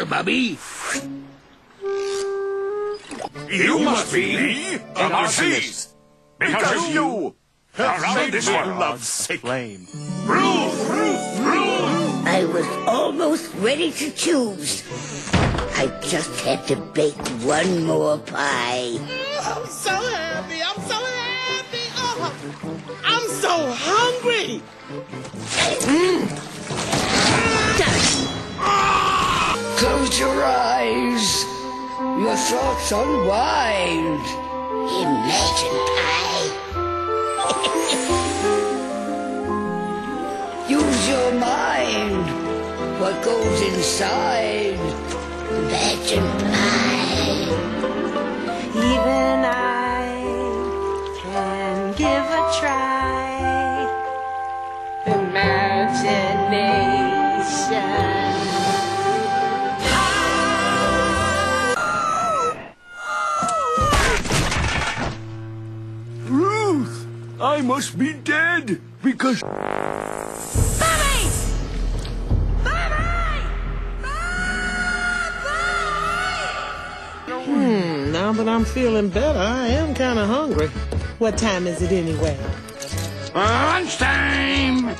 Bubby? You must be an Arceus, because you have made this one lovesick. Flame. I was almost ready to choose. I just had to bake one more pie. I'm so happy. I'm so happy. Oh, I'm so hungry. Close your eyes. Your thoughts unwind. Imagine pie. Use your mind. What goes inside? Imagine pie. Even I can give a try. Imagination. Ruth, I must be dead because... Now that I'm feeling better, I am kind of hungry. What time is it anyway? Lunchtime!